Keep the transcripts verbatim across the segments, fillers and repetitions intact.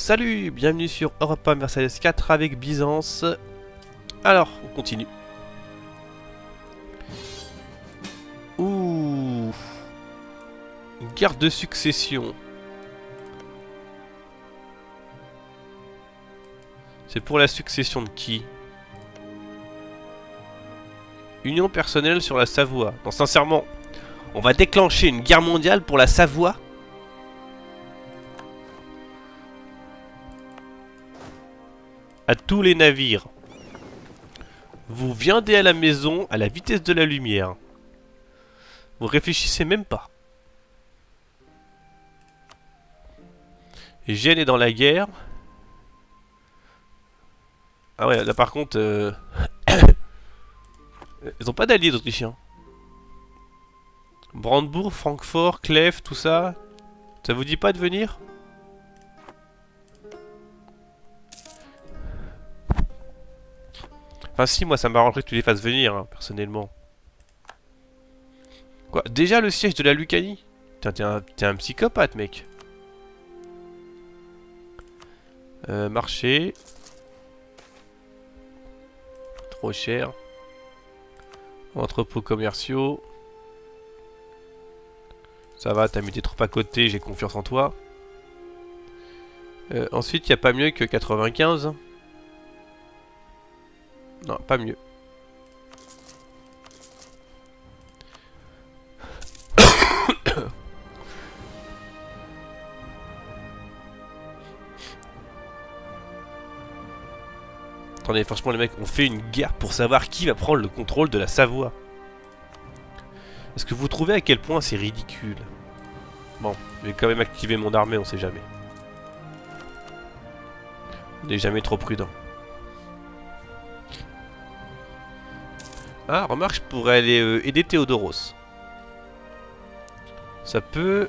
Salut, bienvenue sur Europa Mercedes quatre avec Byzance. Alors, on continue. Ouh, une guerre de succession. C'est pour la succession de qui? Union personnelle sur la Savoie. Non, sincèrement, on va déclencher une guerre mondiale pour la Savoie? À tous les navires. Vous viendez à la maison à la vitesse de la lumière. Vous réfléchissez même pas. Gênes est dans la guerre. Ah ouais, là par contre... Euh... Ils ont pas d'alliés, les Autrichiens. Brandebourg, Francfort, Clèves, tout ça. Ça vous dit pas de venir? Enfin si, moi ça m'arrangerait que tu les fasses venir, hein, personnellement. Quoi? Déjà le siège de la Lucanie? Putain, t'es un, t'es un psychopathe, mec. Euh, marché. Trop cher. Entrepôts commerciaux. Ça va, t'as mis tes troupes à côté, j'ai confiance en toi. Euh, ensuite, il n'y a pas mieux que quatre-vingt-quinze. Non, pas mieux. Attendez, franchement les mecs, on fait une guerre pour savoir qui va prendre le contrôle de la Savoie. Est-ce que vous trouvez à quel point c'est ridicule? Bon, je vais quand même activer mon armée, on sait jamais. On n'est jamais trop prudent. Ah, remarque, je pourrais aller euh, aider Théodoros. Ça peut...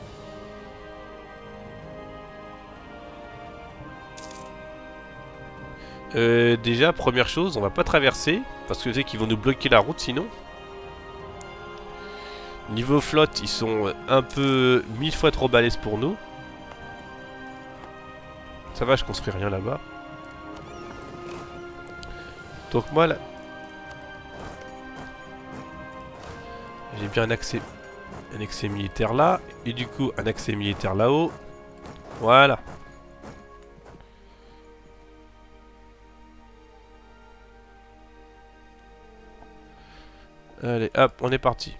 Euh, déjà, première chose, on va pas traverser, parce que je sais qu'ils vont nous bloquer la route sinon. Niveau flotte, ils sont un peu mille fois trop balèzes pour nous. Ça va, je construis rien là-bas. Donc moi, là... j'ai bien un accès, un accès militaire là, et du coup, un accès militaire là-haut. Voilà. Allez, hop, on est parti.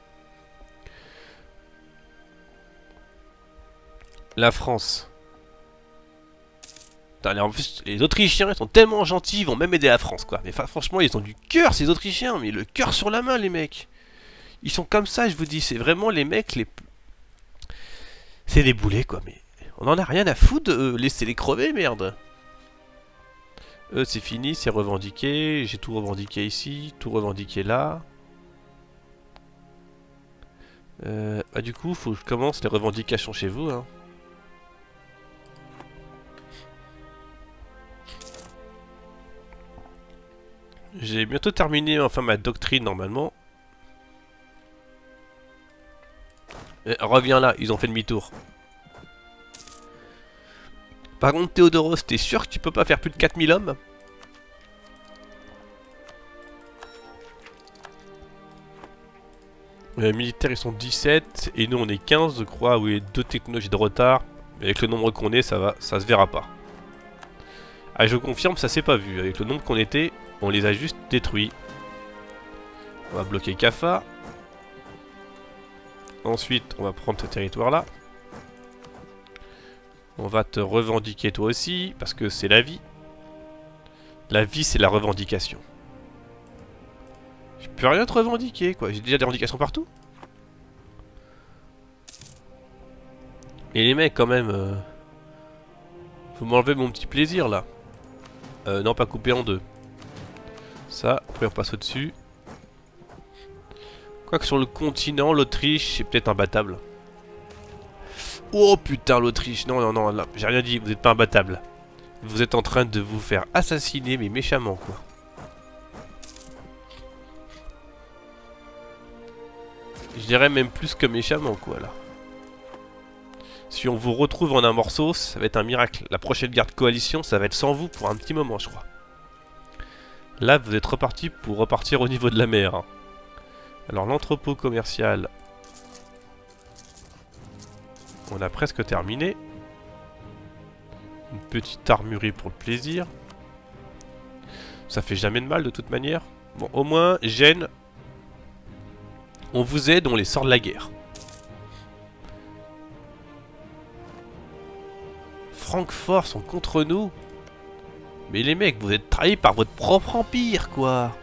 La France. Putain, en plus, les Autrichiens, ils sont tellement gentils, ils vont même aider la France, quoi. Mais franchement, ils ont du cœur, ces Autrichiens, mais le cœur sur la main, les mecs. Ils sont comme ça, je vous dis, c'est vraiment les mecs, les... C'est des boulets, quoi, mais... On en a rien à foutre, euh, laissez-les crever, merde. Eux, c'est fini, c'est revendiqué. J'ai tout revendiqué ici, tout revendiqué là. Euh, bah du coup, faut que je commence les revendications chez vous, hein. J'ai bientôt terminé enfin ma doctrine normalement. Euh, reviens là, ils ont fait demi-tour. Par contre, Théodoros, t'es sûr que tu peux pas faire plus de quatre mille hommes? Les militaires ils sont dix-sept et nous on est quinze je crois, oui, deux technologies de retard. Mais avec le nombre qu'on est, ça va, ça se verra pas. Ah, je confirme, ça s'est pas vu. Avec le nombre qu'on était, on les a juste détruits. On va bloquer Caffa. Ensuite, on va prendre ce territoire là. On va te revendiquer toi aussi, parce que c'est la vie. La vie, c'est la revendication. Je peux rien te revendiquer, quoi. J'ai déjà des revendications partout. Et les mecs, quand même... Euh... Faut m'enlever mon petit plaisir, là. Euh, non, pas coupé en deux. Ça, après on passe au-dessus. Quoique sur le continent, l'Autriche, c'est peut-être imbattable. Oh putain, l'Autriche. Non, non, non, là, j'ai rien dit, vous n'êtes pas imbattable. Vous êtes en train de vous faire assassiner, mais méchamment, quoi. Je dirais même plus que méchamment, quoi, là. Si on vous retrouve en un morceau, ça va être un miracle. La prochaine guerre de coalition, ça va être sans vous pour un petit moment, je crois. Là, vous êtes reparti pour repartir au niveau de la mer. Hein. Alors, l'entrepôt commercial... On a presque terminé. Une petite armurerie pour le plaisir. Ça fait jamais de mal de toute manière. Bon, au moins, Gênes, on vous aide, on les sort de la guerre. Francfort sont contre nous. Mais les mecs, vous êtes trahis par votre propre empire, quoi.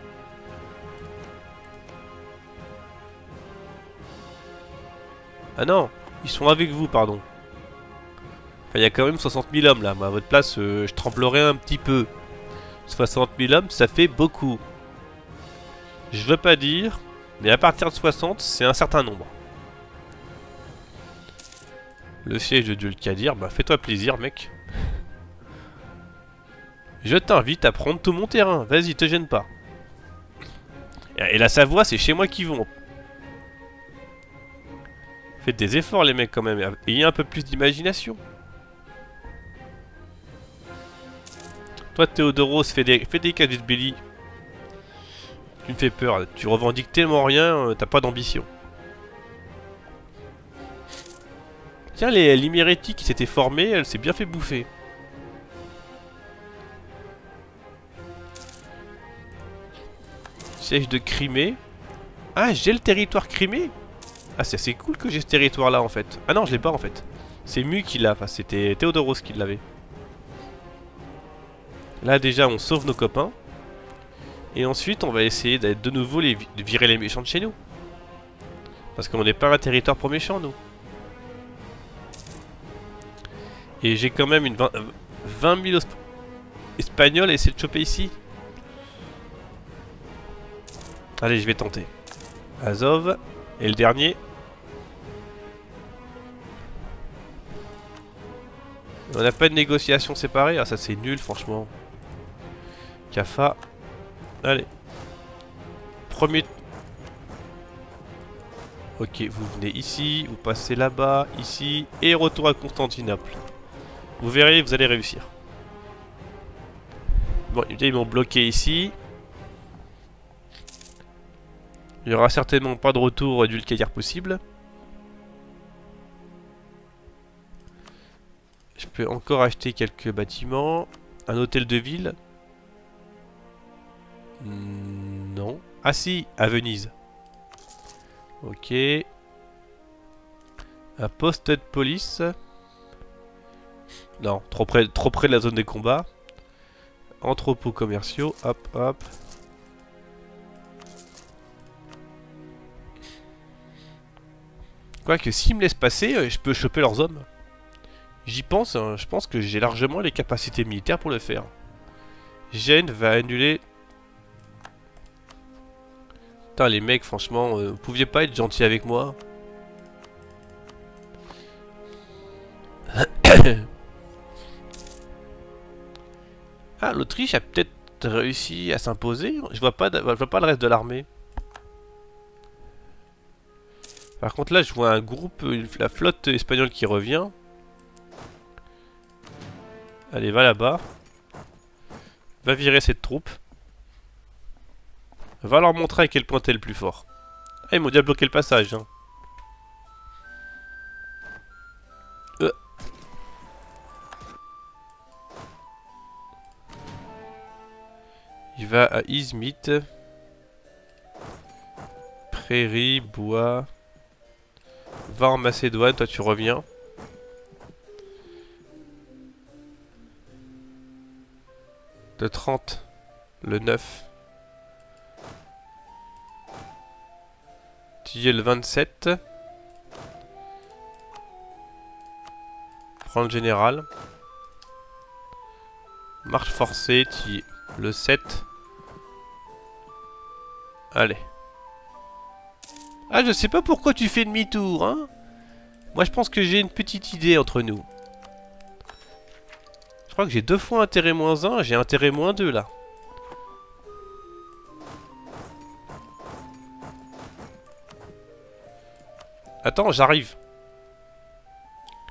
Ah non, ils sont avec vous, pardon. Enfin, il y a quand même soixante mille hommes là. Moi, à votre place, euh, je tremblerais un petit peu. soixante mille hommes, ça fait beaucoup. Je veux pas dire, mais à partir de soixante, c'est un certain nombre. Le siège de Dulcadir, bah fais-toi plaisir, mec. Je t'invite à prendre tout mon terrain. Vas-y, te gêne pas. Et la Savoie, c'est chez moi qu'ils vont. Faites des efforts, les mecs, quand même. Ayez un peu plus d'imagination. Toi, Théodoros, fais des, fais des casus belli. Tu me fais peur. Tu revendiques tellement rien, t'as pas d'ambition. Tiens, les l'Imérétie qui s'était formée, elle s'est bien fait bouffer. Siège de Crimée. Ah, j'ai le territoire Crimée. Ah, c'est assez cool que j'ai ce territoire-là, en fait. Ah non, je l'ai pas, en fait. C'est Mu qui l'a. Enfin, c'était Théodoros qui l'avait. Là, déjà, on sauve nos copains. Et ensuite, on va essayer d'être de nouveau les, de virer les méchants de chez nous. Parce qu'on n'est pas un territoire pour méchants, nous. Et j'ai quand même une vingt mille espagnols à essayer de choper ici. Allez, je vais tenter. Azov. Et le dernier. On n'a pas de négociation séparée. Ah, ça c'est nul, franchement. Cafa. Allez. Premier. Ok, vous venez ici. Vous passez là-bas, ici. Et retour à Constantinople. Vous verrez, vous allez réussir. Bon, ils m'ont bloqué ici. Il n'y aura certainement pas de retour d'Ulcadir possible. Je peux encore acheter quelques bâtiments. Un hôtel de ville. Non. Ah si, à Venise. Ok. Un poste de police. Non, trop près, trop près de la zone des combats. Entrepôts commerciaux. Hop, hop. Quoique s'ils me laissent passer, je peux choper leurs hommes. J'y pense, hein, je pense que j'ai largement les capacités militaires pour le faire. Gênes va annuler... Putain les mecs, franchement, euh, vous pouviez pas être gentils avec moi? Ah, l'Autriche a peut-être réussi à s'imposer. Je vois pas, je vois pas le reste de l'armée. Par contre là je vois un groupe, la flotte espagnole qui revient. Allez, va là-bas. Va virer cette troupe. Va leur montrer à quel point t'es le plus fort. Ah, ils m'ont déjà bloqué le passage. Hein. Euh. Il va à Izmit. Prairie, bois... Va en Macédoine, toi tu reviens. Le trente, le neuf. Tu y es le vingt-sept. Prends le général. Marche forcée, tu y es le sept. Allez. Ah, je sais pas pourquoi tu fais demi-tour, hein. Moi, je pense que j'ai une petite idée entre nous. Je crois que j'ai deux fois intérêt moins un, j'ai intérêt moins deux, là. Attends, j'arrive.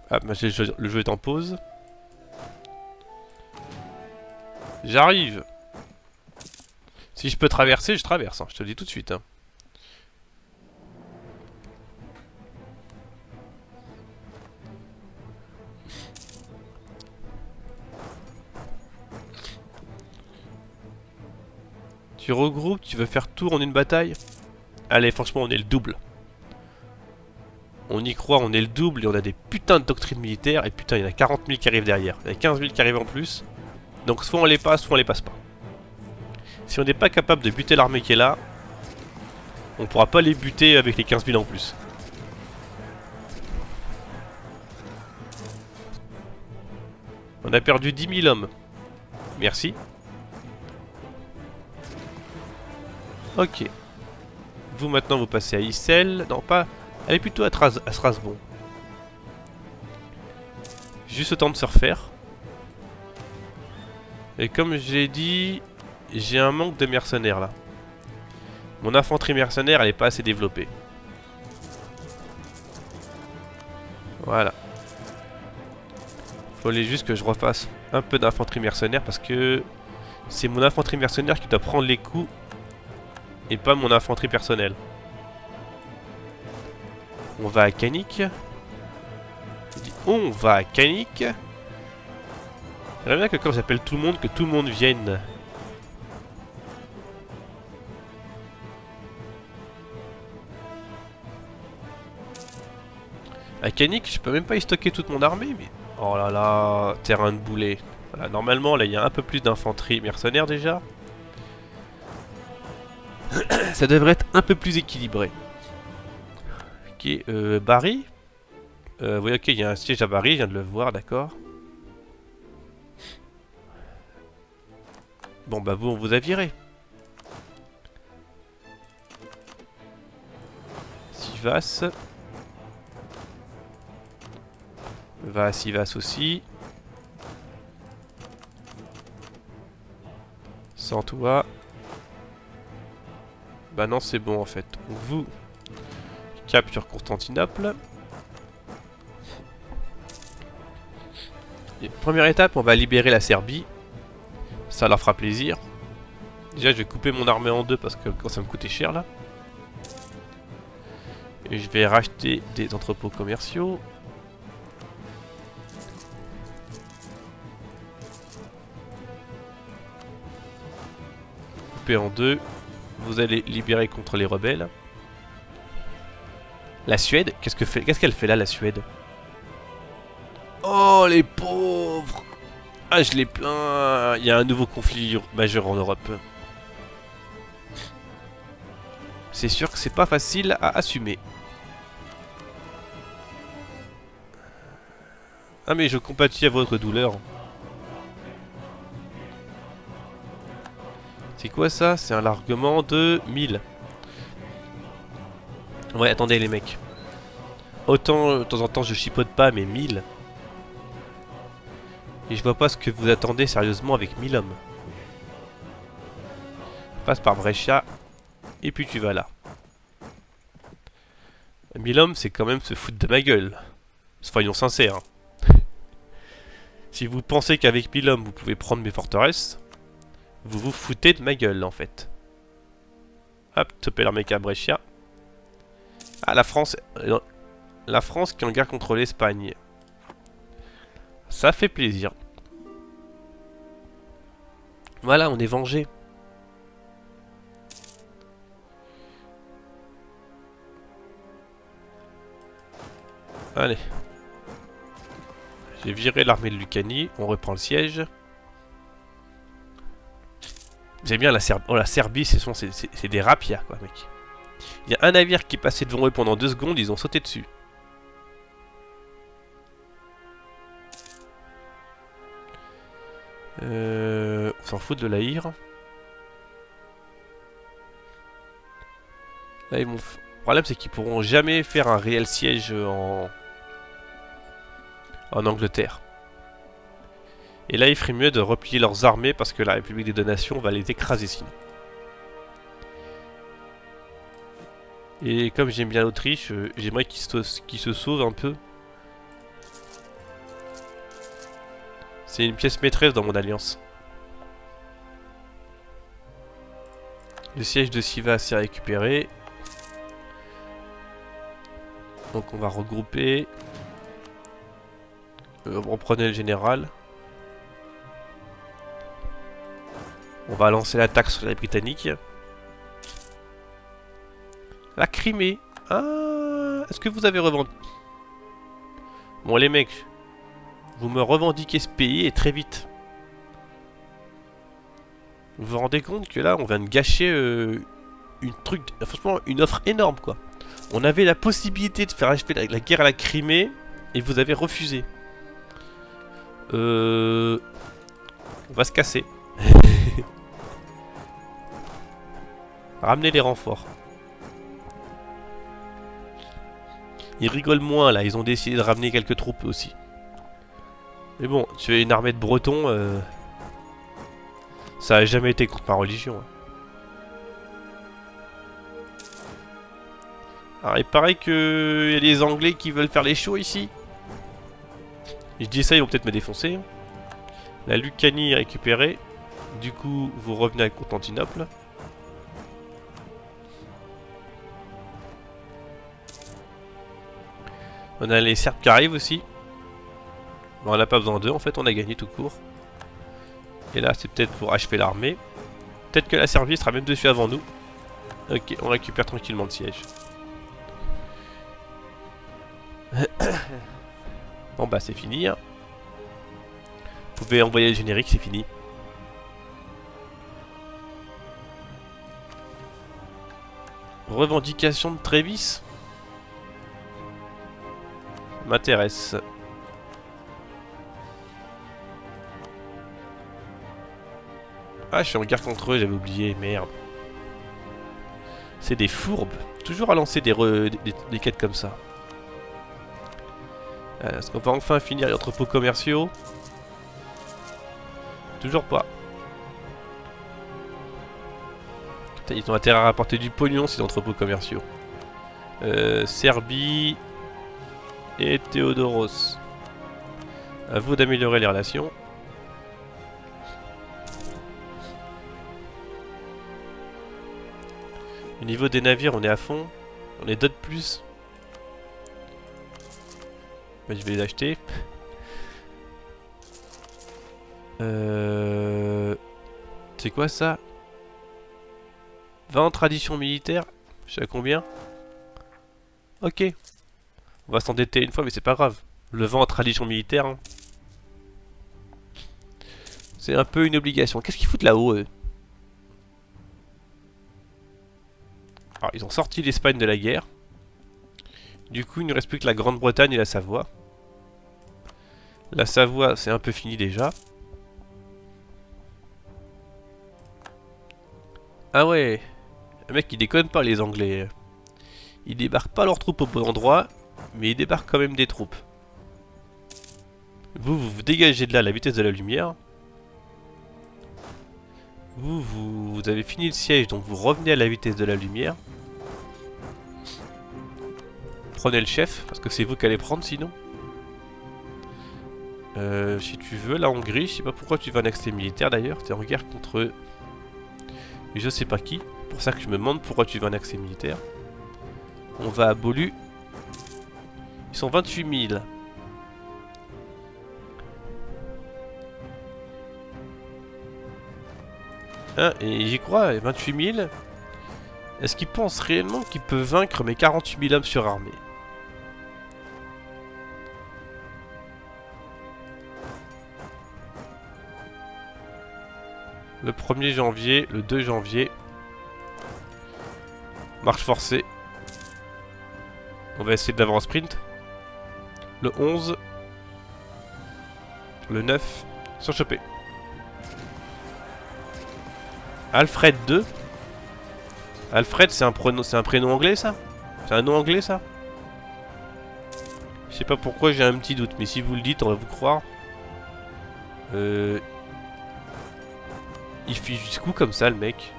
Ah, bah, le jeu, le jeu est en pause. J'arrive. Si je peux traverser, je traverse, hein, je te le dis tout de suite. Hein. Tu regroupes, tu veux faire tout en une bataille? Allez, franchement, on est le double. On y croit, on est le double et on a des putains de doctrines militaires. Et putain, il y en a quarante mille qui arrivent derrière. Il y en a quinze mille qui arrivent en plus. Donc soit on les passe, soit on les passe pas. Si on n'est pas capable de buter l'armée qui est là, on pourra pas les buter avec les quinze mille en plus. On a perdu dix mille hommes. Merci. Ok. Vous maintenant vous passez à Issel. Non pas. Allez plutôt à, Tras à Strasbourg. Juste le temps de se refaire. Et comme je l'ai dit, j'ai un manque de mercenaires là. Mon infanterie mercenaire elle est pas assez développée. Voilà. Fallait juste que je refasse un peu d'infanterie mercenaire parce que c'est mon infanterie mercenaire qui doit prendre les coups et pas mon infanterie personnelle. On va à Canic. On va à Canic. J'aimerais bien que quand j'appelle tout le monde, que tout le monde vienne. À Canic, je peux même pas y stocker toute mon armée, mais... Oh là là, terrain de boulet. Voilà, normalement, là, il y a un peu plus d'infanterie mercenaire déjà. Ça devrait être un peu plus équilibré. Ok, euh, Bari. Euh, oui, ok, il y a un siège à Bari, je viens de le voir, d'accord. Bon, bah vous, on vous a viré. Sivas. Va, Sivas aussi. Sans toi. Bah non, c'est bon en fait. Vous, cap sur Constantinople. Et première étape, on va libérer la Serbie. Ça leur fera plaisir. Déjà, je vais couper mon armée en deux parce que quand ça me coûtait cher là. Et je vais racheter des entrepôts commerciaux. Couper en deux. Vous allez libérer contre les rebelles. La Suède, qu'est-ce que fait, qu'est-ce qu'elle fait là, la Suède? Oh, les pauvres! Ah, je les plains. Il y a un nouveau conflit majeur en Europe. C'est sûr que c'est pas facile à assumer. Ah, mais je compatis à votre douleur. C'est quoi ça? C'est un largement de mille. Ouais, attendez les mecs. Autant de temps en temps je chipote pas, mais mille. Et je vois pas ce que vous attendez sérieusement avec mille hommes. Passe par Brescia. Et puis tu vas là. mille hommes, c'est quand même se foutre de ma gueule. Soyons sincères. Hein. Si vous pensez qu'avec mille hommes vous pouvez prendre mes forteresses, vous vous foutez de ma gueule en fait. Hop, topper l'armée à Brescia. Ah, la France... Euh, la France qui est en guerre contre l'Espagne. Ça fait plaisir. Voilà, on est vengé. Allez. J'ai viré l'armée de Lucanie. On reprend le siège. J'aime bien la Serbie. Oh, la Serbie, c'est des rapias, quoi, mec. Il y a un navire qui passait devant eux pendant deux secondes, ils ont sauté dessus. Euh, on s'en fout de l'Aïr. Là, ils vont... Le problème, c'est qu'ils pourront jamais faire un réel siège en... en Angleterre. Et là, il ferait mieux de replier leurs armées parce que la République des Donations va les écraser sinon. Et comme j'aime bien l'Autriche, j'aimerais qu'ils se, qu'ils se sauvent un peu. C'est une pièce maîtresse dans mon alliance. Le siège de Siva s'est récupéré. Donc on va regrouper. Euh, on prenait le général. On va lancer l'attaque sur les Britanniques. La Crimée. Ah, est-ce que vous avez revendiqué? Bon les mecs, vous me revendiquez ce pays et très vite. Vous vous rendez compte que là on vient de gâcher euh, une truc, franchement une offre énorme quoi. On avait la possibilité de faire achever la, la guerre à la Crimée et vous avez refusé. Euh... On va se casser. Ramenez les renforts. Ils rigolent moins là, ils ont décidé de ramener quelques troupes aussi. Mais bon, tu es une armée de Bretons, euh... ça a jamais été contre ma religion. Hein. Alors il paraît que y a des Anglais qui veulent faire les shows ici. Je dis ça, ils vont peut-être me défoncer. La Lucanie est récupérée. Du coup, vous revenez à Constantinople. On a les Serbes qui arrivent aussi. Bon, on n'a pas besoin d'eux, en fait, on a gagné tout court. Et là, c'est peut-être pour achever l'armée. Peut-être que la Serbie sera même dessus avant nous. Ok, on récupère tranquillement le siège. Bon bah c'est fini. Hein. Vous pouvez envoyer le générique, c'est fini. Revendication de Trévis. M'intéresse. Ah, je suis en guerre contre eux, j'avais oublié, merde. C'est des fourbes. Toujours à lancer des, re... des, des quêtes comme ça. Est-ce qu'on va enfin finir les entrepôts commerciaux? Toujours pas. Putain, ils ont intérêt à rapporter du pognon ces entrepôts commerciaux. Euh, Serbie et Théodoros. À vous d'améliorer les relations. Au niveau des navires, on est à fond. On est deux de plus. Bah, je vais les acheter. Euh... C'est quoi ça? vingt en tradition militaire. Je sais à combien? Ok. On va s'endetter une fois, mais c'est pas grave. Le vingt en tradition militaire. Hein. C'est un peu une obligation. Qu'est-ce qu'ils foutent là-haut, eux? Alors, ils ont sorti l'Espagne de la guerre. Du coup, il ne reste plus que la Grande-Bretagne et la Savoie. La Savoie, c'est un peu fini déjà. Ah ouais. Le mec, il déconne pas, les Anglais. Ils débarquent pas leurs troupes au bon endroit, mais ils débarquent quand même des troupes. Vous, vous vous dégagez de là à la vitesse de la lumière. Vous, vous, vous avez fini le siège, donc vous revenez à la vitesse de la lumière. Prenez le chef, parce que c'est vous qui allez prendre sinon. Euh, si tu veux, la Hongrie, je sais pas pourquoi tu vas annexer les militaires d'ailleurs, t'es en guerre contre eux. Et je sais pas qui, c'est pour ça que je me demande pourquoi tu vas annexer les militaires. On va à Bolu. Ils sont vingt-huit mille. Hein, et j'y crois, vingt-huit mille. Est-ce qu'ils pensent réellement qu'ils peuvent vaincre mes quarante-huit mille hommes surarmés? Le premier janvier, le deux janvier. Marche forcée. On va essayer de l'avoir en sprint. Le onze. Le neuf. Surchopé. Alfred deux. Alfred, c'est un, c'est un prénom anglais, ça? C'est un nom anglais, ça? Je sais pas pourquoi, j'ai un petit doute, mais si vous le dites, on va vous croire. Euh... Il fait jusqu'où comme ça, le mec?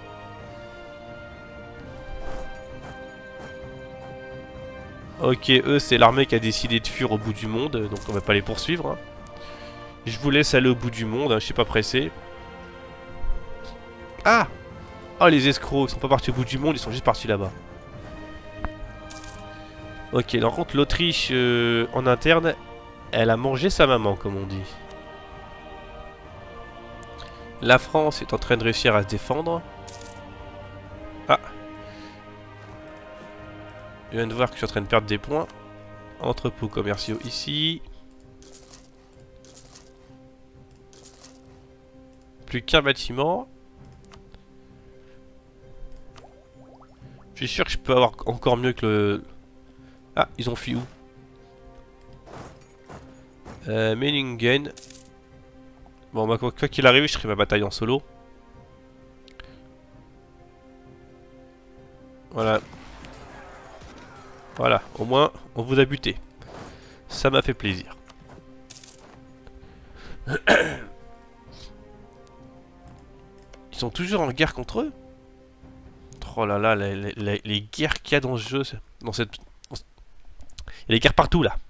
Ok, eux, c'est l'armée qui a décidé de fuir au bout du monde, donc on va pas les poursuivre. Hein. Je vous laisse aller au bout du monde, hein, je suis pas pressé. Ah! Oh les escrocs, ils sont pas partis au bout du monde, ils sont juste partis là-bas. Ok, par contre l'Autriche euh, en interne, elle a mangé sa maman, comme on dit. La France est en train de réussir à se défendre. Ah! Je viens de voir que je suis en train de perdre des points. Entrepôts commerciaux ici. Plus qu'un bâtiment. Je suis sûr que je peux avoir encore mieux que le... Ah, ils ont fui où? euh, Meiningen. Bon, bah, quoi qu'il arrive, je ferai ma bataille en solo. Voilà. Voilà, au moins, on vous a buté. Ça m'a fait plaisir. Ils sont toujours en guerre contre eux? Oh là là, les, les, les guerres qu'il y a dans ce jeu, dans cette... Il y a des guerres partout, là.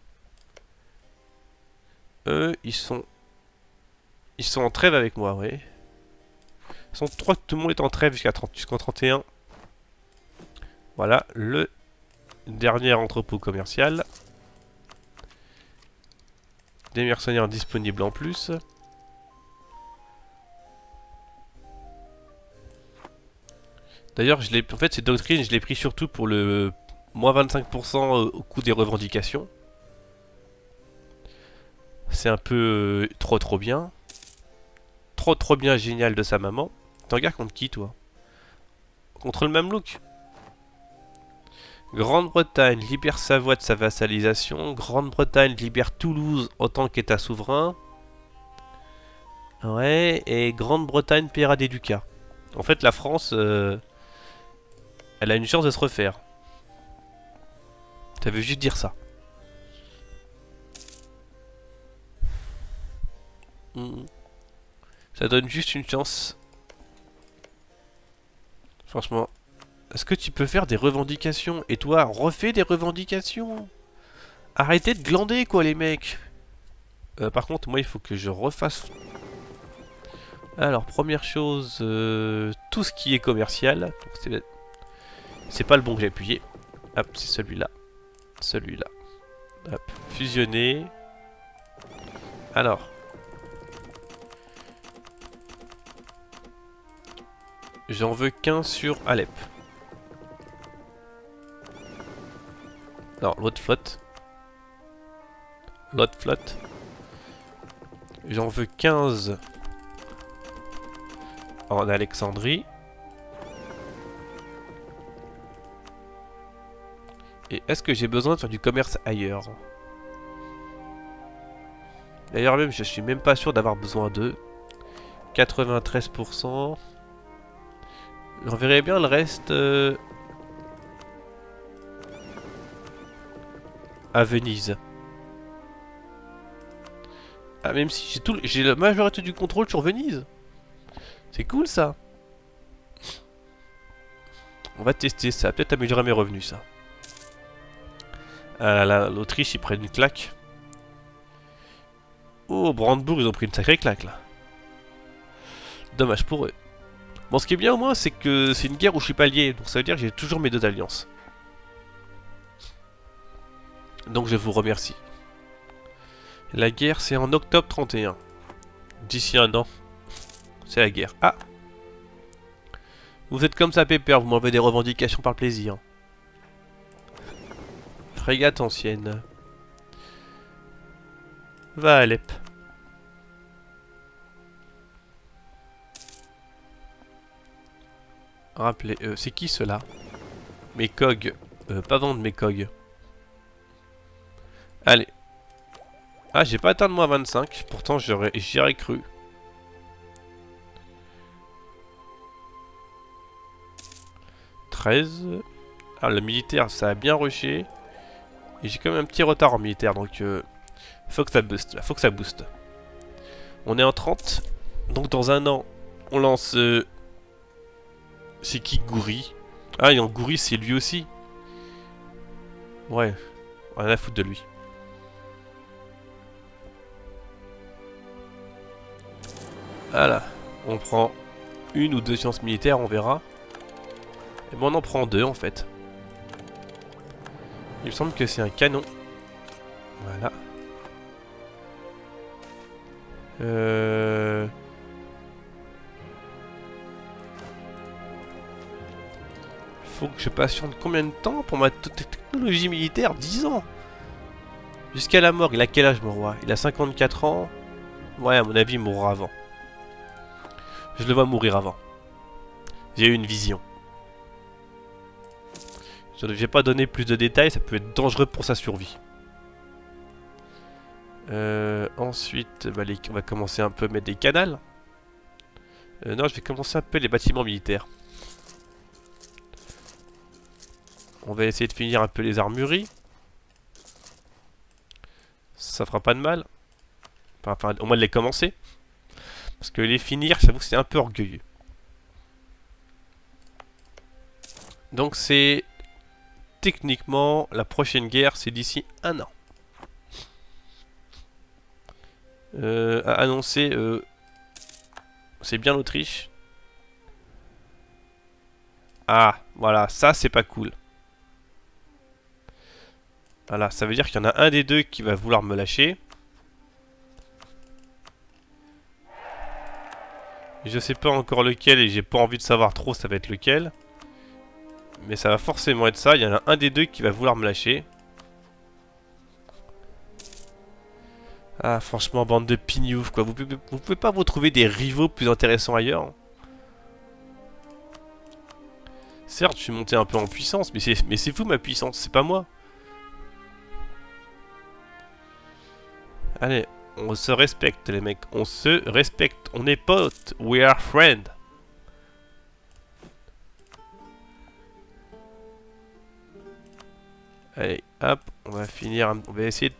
Eux, ils sont... Ils sont en trêve avec moi, oui. Ils sont trois, tout le monde est en trêve jusqu'à trente, jusqu'en trente et un. Voilà, le dernier entrepôt commercial. Des mercenaires disponibles en plus. D'ailleurs, je l'ai, en fait, cette doctrine, je l'ai pris surtout pour le moins vingt-cinq pour cent au coût des revendications. C'est un peu euh, trop trop bien. Trop trop bien, génial de sa maman. T'en gardes contre qui, toi? Contre le Mamelouk. Grande-Bretagne libère Savoie de sa vassalisation. Grande-Bretagne libère Toulouse en tant qu'État souverain. Ouais, et Grande-Bretagne paiera des ducats. En fait, la France, euh, elle a une chance de se refaire. Ça veut juste dire ça. Mmh. Ça donne juste une chance. Franchement. Est-ce que tu peux faire des revendications? Et toi, refais des revendications. Arrêtez de glander, quoi, les mecs. Euh, par contre, moi, il faut que je refasse... Alors, première chose, euh, tout ce qui est commercial. C'est pas le bon que j'ai appuyé. Hop, c'est celui-là. Celui-là. Hop, fusionner. Alors. J'en veux qu'un sur Alep. Alors, l'autre flotte. L'autre flotte. J'en veux quinze en Alexandrie. Et est-ce que j'ai besoin de faire du commerce ailleurs? D'ailleurs même, je suis même pas sûr d'avoir besoin d'eux. quatre-vingt-treize pour cent. On verrait bien le reste euh, à Venise. Ah, même si j'ai tout, j'ai la majorité du contrôle sur Venise. C'est cool ça. On va tester ça, peut-être améliorer mes revenus ça. Ah là, l'Autriche ils prennent une claque. Oh, Brandebourg ils ont pris une sacrée claque là. Dommage pour eux. Bon, ce qui est bien au moins, c'est que c'est une guerre où je suis pas lié, donc ça veut dire que j'ai toujours mes deux alliances. Donc je vous remercie. La guerre, c'est en octobre trente et un. D'ici un an, c'est la guerre. Ah! Vous êtes comme ça, Pépère, vous m'enlevez des revendications par plaisir. Frégate ancienne. Va à Alep. Rappelez, euh, c'est qui ceux-là? Mes cogs. Euh, pas vendre mes cogs. Allez. Ah, j'ai pas atteint le moins vingt-cinq. Pourtant, j'y aurais cru. treize. Ah, le militaire, ça a bien rushé. Et j'ai quand même un petit retard en militaire, donc... Euh, faut que ça booste, là. Faut que ça booste. On est en trente. Donc, dans un an, on lance... Euh, c'est qui Goury? Ah, et en Goury, c'est lui aussi. Ouais. Rien à foutre de lui. Voilà. On prend une ou deux sciences militaires, on verra. Et bon, on en prend deux en fait. Il me semble que c'est un canon. Voilà. Euh... Faut que je patiente combien de temps pour ma technologie militaire? Dix ans. Jusqu'à la mort. Il a quel âge, mon roi? Il a cinquante-quatre ans. Ouais, à mon avis, il mourra avant. Je le vois mourir avant. J'ai eu une vision. Je ne vais pas donner plus de détails, ça peut être dangereux pour sa survie. Euh, ensuite, bah, les, on va commencer un peu à mettre des canals. Euh, non, je vais commencer un peu les bâtiments militaires. On va essayer de finir un peu les armureries. Ça fera pas de mal. Enfin, au moins de les commencer. Parce que les finir, j'avoue que c'est un peu orgueilleux. Donc c'est... Techniquement, la prochaine guerre, c'est d'ici un an. Euh, à annoncer... Euh, c'est bien l'Autriche. Ah, voilà, ça c'est pas cool. Voilà, ça veut dire qu'il y en a un des deux qui va vouloir me lâcher. Je sais pas encore lequel et j'ai pas envie de savoir trop ça va être lequel. Mais ça va forcément être ça. Il y en a un des deux qui va vouloir me lâcher. Ah, franchement, bande de pignoufs, quoi. Vous pouvez, vous pouvez pas vous trouver des rivaux plus intéressants ailleurs. Certes, je suis monté un peu en puissance, mais c'est mais c'est vous ma puissance, c'est pas moi. Allez, on se respecte, les mecs. On se respecte. On est potes. We are friends. Allez, hop, on va finir, on va essayer de...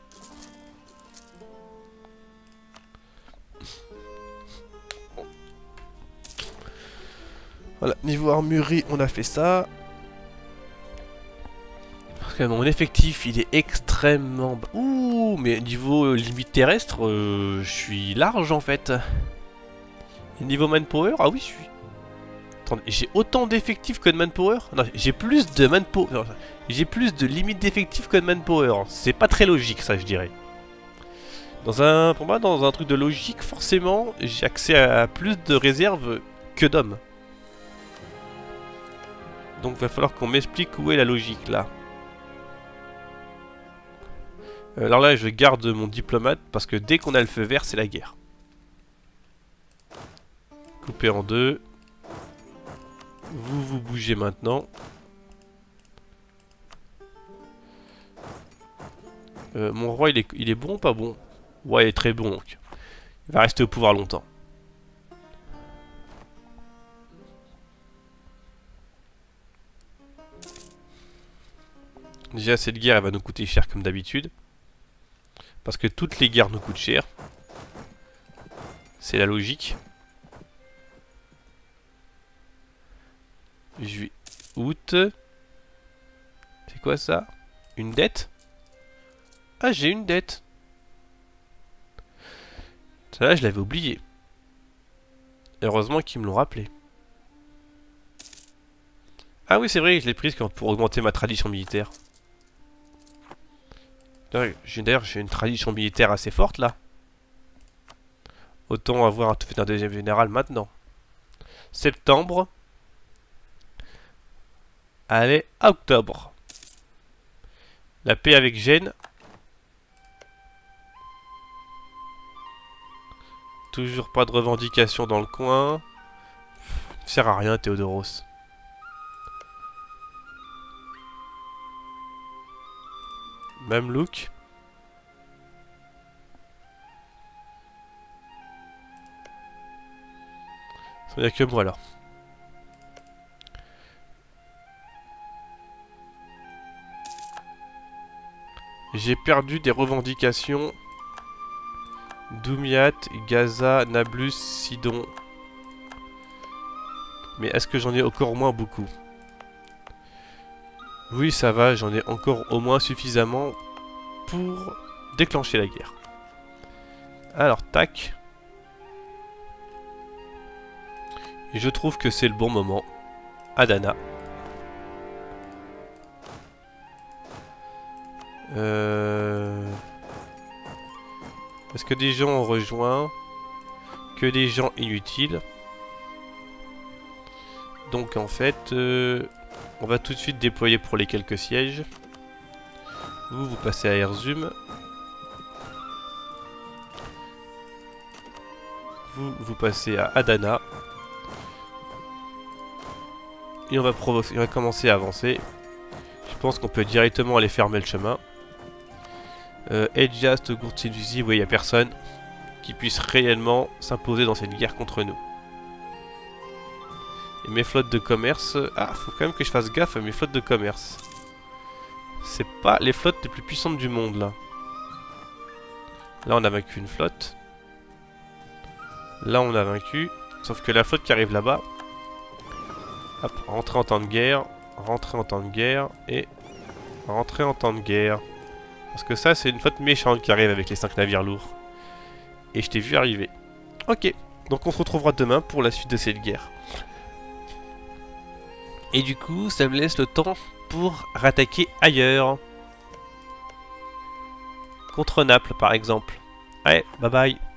Voilà, niveau armurerie, on a fait ça. Parce que mon effectif, il est extrêmement bas. Ouh, mais niveau euh, limite terrestre, euh, je suis large en fait. Et niveau manpower, ah oui, je suis... Attendez, j'ai autant d'effectifs que de manpower? Non, j'ai plus de manpower... J'ai plus de limite d'effectifs que de manpower. C'est pas très logique, ça, je dirais. Dans un... Pour moi, dans un truc de logique, forcément, j'ai accès à plus de réserves que d'hommes. Donc, il va falloir qu'on m'explique où est la logique, là. Euh, alors là, je garde mon diplomate, parce que dès qu'on a le feu vert, c'est la guerre. Coupé en deux. Vous vous bougez maintenant. Euh, mon roi, il est, il est bon ou pas bon? Ouais, il est très bon. Donc. Il va rester au pouvoir longtemps. Déjà, cette guerre, elle va nous coûter cher comme d'habitude. Parce que toutes les guerres nous coûtent cher. C'est la logique. Juillet, août. C'est quoi ça? Une dette? Ah, j'ai une dette. Ça là, je l'avais oublié. Heureusement qu'ils me l'ont rappelé. Ah oui, c'est vrai, je l'ai prise pour augmenter ma tradition militaire. D'ailleurs, j'ai une tradition militaire assez forte, là. Autant avoir un deuxième général maintenant. Septembre. Allez, octobre. La paix avec Gênes. Toujours pas de revendication dans le coin. Ça sert à rien, Théodoros. Même look. Il n'y a que moi alors. J'ai perdu des revendications. Doumiat, Gaza, Nablus, Sidon. Mais est-ce que j'en ai encore moins beaucoup? Oui, ça va, j'en ai encore au moins suffisamment pour déclencher la guerre. Alors, tac. Et je trouve que c'est le bon moment. Adana. Euh... Parce que des gens ont rejoint. Que des gens inutiles. Donc en fait, euh, on va tout de suite déployer pour les quelques sièges. Vous, vous passez à Erzum. Vous, vous passez à Adana. Et on va, on va commencer à avancer. Je pense qu'on peut directement aller fermer le chemin. Euh, Edjast, Gourtsidouzi, oui, il n'y a personne qui puisse réellement s'imposer dans cette guerre contre nous. Et mes flottes de commerce... Ah, faut quand même que je fasse gaffe à mes flottes de commerce. C'est pas les flottes les plus puissantes du monde, là. Là, on a vaincu une flotte. Là, on a vaincu. Sauf que la flotte qui arrive là-bas... Hop, rentrer en temps de guerre. Rentrer en temps de guerre. Et... Rentrer en temps de guerre. Parce que ça, c'est une flotte méchante qui arrive avec les cinq navires lourds. Et je t'ai vu arriver. Ok, donc on se retrouvera demain pour la suite de cette guerre. Et du coup, ça me laisse le temps pour rattaquer ailleurs. Contre Naples, par exemple. Allez, bye bye.